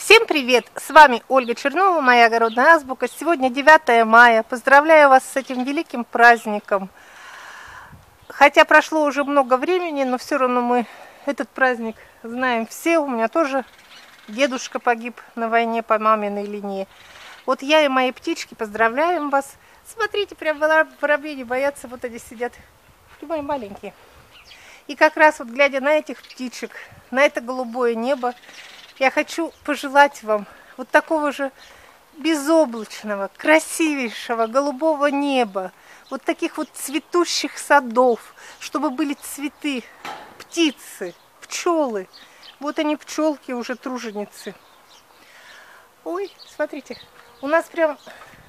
Всем привет! С вами Ольга Чернова, моя огородная азбука. Сегодня 9 мая. Поздравляю вас с этим великим праздником. Хотя прошло уже много времени, но все равно мы этот праздник знаем все. У меня тоже дедушка погиб на войне по маминой линии. Вот я и мои птички поздравляем вас. Смотрите, прям воробьи не боятся, вот они сидят. Мои маленькие. И как раз вот глядя на этих птичек, на это голубое небо, я хочу пожелать вам вот такого же безоблачного, красивейшего голубого неба, вот таких вот цветущих садов, чтобы были цветы, птицы, пчелы. Вот они, пчелки, уже труженицы. Ой, смотрите, у нас прям...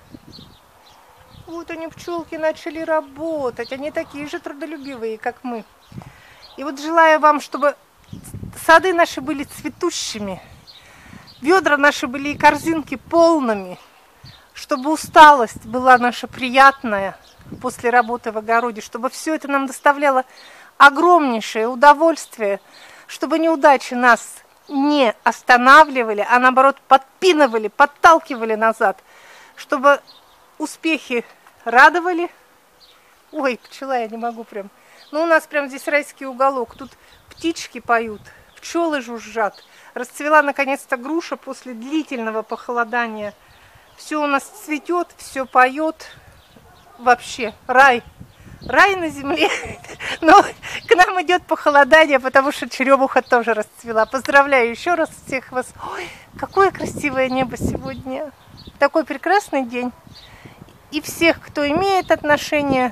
Вот они, пчелки, начали работать. Они такие же трудолюбивые, как мы. И вот желаю вам, чтобы сады наши были цветущими, ведра наши были и корзинки полными, чтобы усталость была наша приятная после работы в огороде, чтобы все это нам доставляло огромнейшее удовольствие, чтобы неудачи нас не останавливали, а наоборот подпинывали, подталкивали назад, чтобы успехи радовали. Ой, пчела, я не могу прям. Ну, у нас прям здесь райский уголок. Тут птички поют, пчелы жужжат. Расцвела наконец-то груша после длительного похолодания. Все у нас цветет, все поет. Вообще, рай. Рай на земле. Но к нам идет похолодание, потому что черемуха тоже расцвела. Поздравляю еще раз всех вас. Ой, какое красивое небо сегодня. Такой прекрасный день. И всех, кто имеет отношение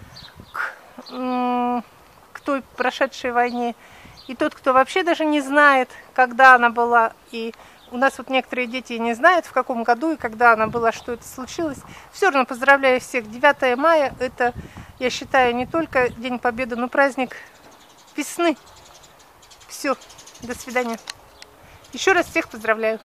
к той прошедшей войне, и тот, кто вообще даже не знает, когда она была, и у нас вот некоторые дети не знают, в каком году и когда она была, что это случилось. Все равно поздравляю всех. 9 мая – это, я считаю, не только День Победы, но праздник весны. Все, до свидания. Еще раз всех поздравляю.